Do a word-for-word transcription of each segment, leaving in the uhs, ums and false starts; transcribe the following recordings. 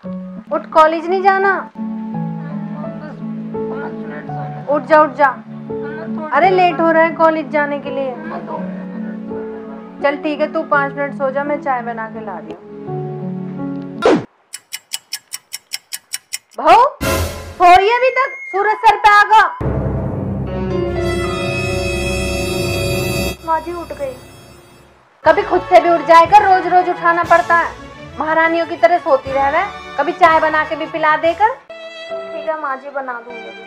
उठ, कॉलेज नहीं जाना? उठ जा उठ जा। अरे लेट हो रहा है कॉलेज जाने के लिए। चल ठीक है, तू पाँच मिनट सो जा, मैं चाय बना के ला रही हूँ। भाऊ सो रही है अभी तक? सूरज सर पे आगा। माँ जी उठ गई। कभी खुद से भी उठ जाएगा, रोज रोज उठाना पड़ता है। महारानियों की तरह सोती रह रहा है। कभी चाय बना के भी पिला देकर। ठीक है माँ जी, बना दूंगी।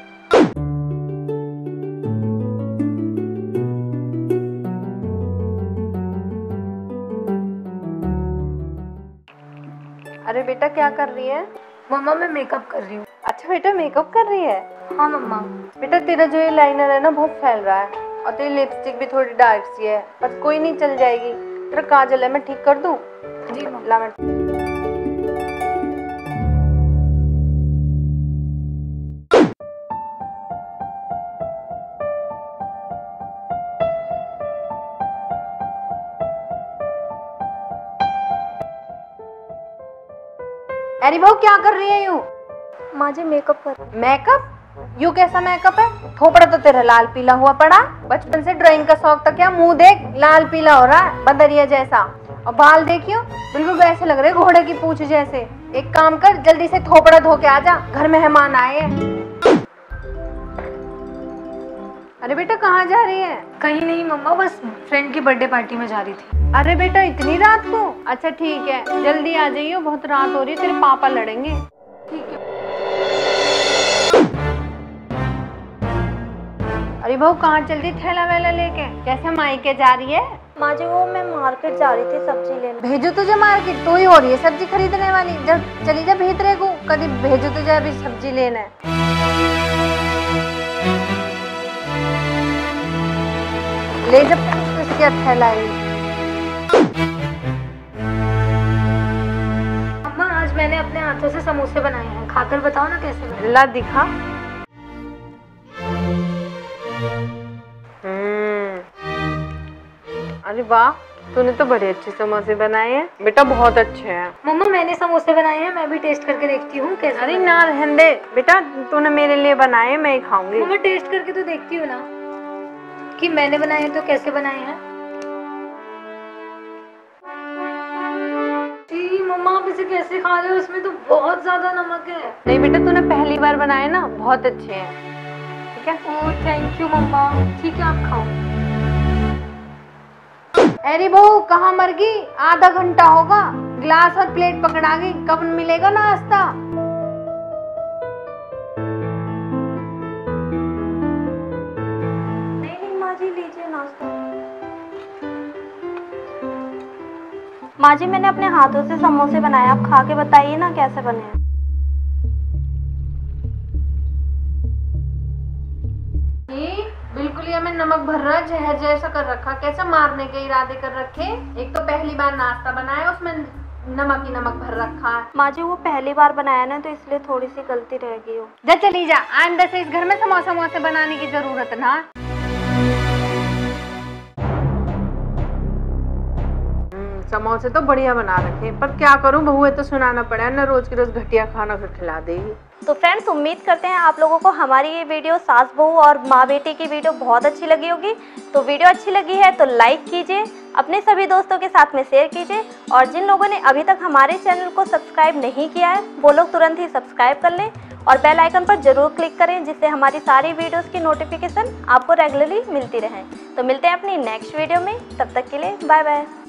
अरे बेटा क्या कर रही है? मम्मा मैं मेकअप कर रही हूँ। अच्छा बेटा मेकअप कर रही है? हाँ मम्मा। बेटा तेरा जो ये लाइनर है ना बहुत फैल रहा है, और तेरी लिपस्टिक भी थोड़ी डार्क सी है, पर कोई नहीं चल जाएगी। तेरा काजल है, मैं ठीक कर दूँ? जी मम्मा। ला मैं। अरे बहू क्या कर रही है यूं? माँ जी मेकअप कर। मेकअप? यू कैसा मेकअप है? थोपड़ा तो तेरा लाल पीला हुआ पड़ा। बचपन से ड्राइंग का शौक था क्या? मुंह देख लाल पीला हो रहा है बदरिया जैसा, और बाल देखियो बिल्कुल वैसे लग रहे घोड़े की पूंछ जैसे। एक काम कर, जल्दी से थोपड़ा धो के आ जा, घर मेहमान आए हैं। अरे बेटा कहाँ जा रही है? कहीं नहीं मम्मा, बस फ्रेंड की बर्थडे पार्टी में जा रही थी। अरे बेटा इतनी रात को? अच्छा ठीक है, जल्दी आ जाइयो, बहुत रात हो रही है, तेरे पापा लड़ेंगे। ठीक है। अरे बहू कहाँ चल रही थैला वैला लेके? कैसे मायके जा रही है? माँ जी वो मैं मार्केट जा रही थी सब्जी लेने। भेजो तुझे मार्केट? तू ही हो रही है सब्जी खरीदने वाली। जब चली जा भीतरे को, कभी भेजो तुझे अभी सब्जी लेने। ले जब इसके थैला है। मम्मा आज मैंने अपने हाथों से समोसे बनाए हैं, खाकर बताओ ना कैसे बने। ला दिखा। हम्म, अरे वाह, तूने तो बड़े अच्छे समोसे बनाए हैं बेटा, बहुत अच्छे हैं। मम्मा मैंने समोसे बनाए हैं, मैं भी टेस्ट करके देखती हूँ कैसे। अरे ना रहने दे बेटा, तूने मेरे लिए बनाए, मैं ही खाऊंगी। मम्मा टेस्ट करके तो देखती हूँ ना कि मैंने बनाए हैं तो कैसे बनाए हैं। जी मम्मा आप इसे कैसे खा रहे हो? इसमें तो बहुत ज्यादा नमक है। नहीं बेटा तूने पहली बार बनाए ना, बहुत अच्छे हैं। ठीक है? ओह थैंक यू मम्मा। ठीक है आप खाओ। अरे बहू कहाँ मर गई? आधा घंटा होगा, गिलास और प्लेट पकड़ा गई, कब मिलेगा नाश्ता? नहीं नहीं माँ जी लीजिए नाश्ता। माँ जी मैंने अपने हाथों से समोसे बनाए, आप खा के बताइए ना कैसे बने हैं। बिल्कुल ये में नमक भर रहा है, जहर जैसा कर रखा। कैसे मारने के इरादे कर रखे? एक तो पहली बार नाश्ता बनाया, उसमें नमक ही नमक भर रखा है। माँ जी वो पहली बार बनाया ना, तो इसलिए थोड़ी सी गलती रह गई हो। जा चली जा, आइंदा से इस घर में समोसा समोसे बनाने की जरूरत ना। समोसे तो बढ़िया बना रखे, पर क्या करूं बहू है तो सुनाना पड़ा ना, रोज की रोज घटिया खाना फिर खिला देगी। तो फ्रेंड्स उम्मीद करते हैं आप लोगों को हमारी ये वीडियो सास बहू और माँ बेटी की वीडियो बहुत अच्छी लगी होगी। तो वीडियो अच्छी लगी है तो लाइक कीजिए, अपने सभी दोस्तों के साथ में शेयर कीजिए, और जिन लोगों ने अभी तक हमारे चैनल को सब्सक्राइब नहीं किया है वो लोग तुरंत ही सब्सक्राइब कर लें और बेल आइकन पर जरूर क्लिक करें, जिससे हमारी सारी वीडियोस की नोटिफिकेशन आपको रेगुलरली मिलती रहे। तो मिलते हैं अपनी नेक्स्ट वीडियो में, तब तक के लिए बाय बाय।